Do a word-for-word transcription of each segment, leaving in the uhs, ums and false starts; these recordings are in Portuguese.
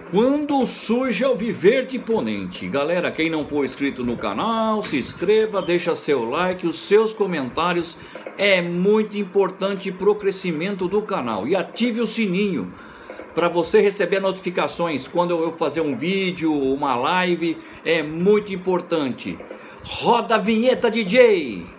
Quando surge Alviverde Imponente. Galera, quem não for inscrito no canal, se inscreva, deixa seu like, os seus comentários é muito importante para o crescimento do canal. E ative o sininho para você receber notificações quando eu fazer um vídeo, uma live, é muito importante. Roda a vinheta, D J!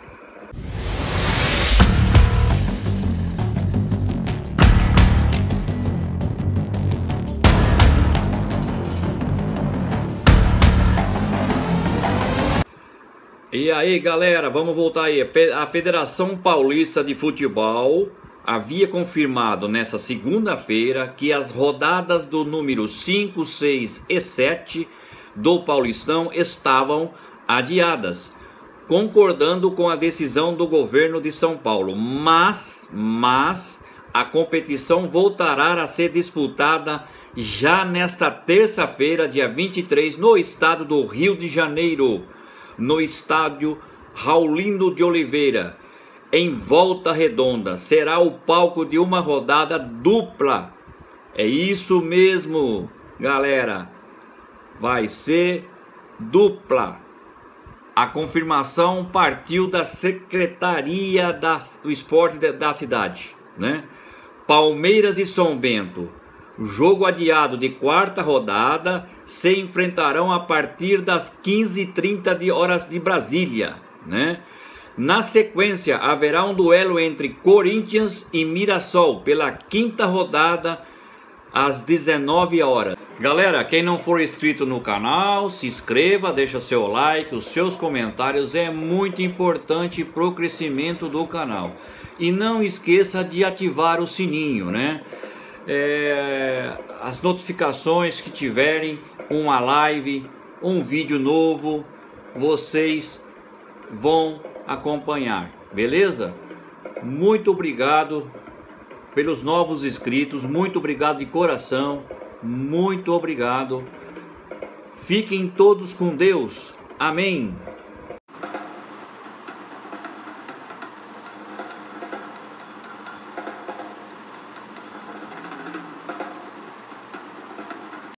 E aí, galera, vamos voltar aí. A Federação Paulista de Futebol havia confirmado nessa segunda-feira que as rodadas do número cinco, seis e sete do Paulistão estavam adiadas, concordando com a decisão do governo de São Paulo. Mas, mas a competição voltará a ser disputada já nesta terça-feira, dia vinte e três, no estado do Rio de Janeiro, no estádio Raulino de Oliveira, em Volta Redonda. Será o palco de uma rodada dupla. É isso mesmo, galera. Vai ser dupla. A confirmação partiu da Secretaria da, do Esporte da, da cidade, né? Palmeiras e São Bento, jogo adiado de quarta rodada, se enfrentarão a partir das quinze e trinta de horas de Brasília, né? Na sequência, haverá um duelo entre Corinthians e Mirassol pela quinta rodada às dezenove horas. Galera, quem não for inscrito no canal, se inscreva, deixa seu like, os seus comentários é muito importante para o crescimento do canal. E não esqueça de ativar o sininho, né? É, as notificações que tiverem uma live, um vídeo novo, vocês vão acompanhar, beleza? Muito obrigado pelos novos inscritos, muito obrigado de coração, muito obrigado. Fiquem todos com Deus, amém.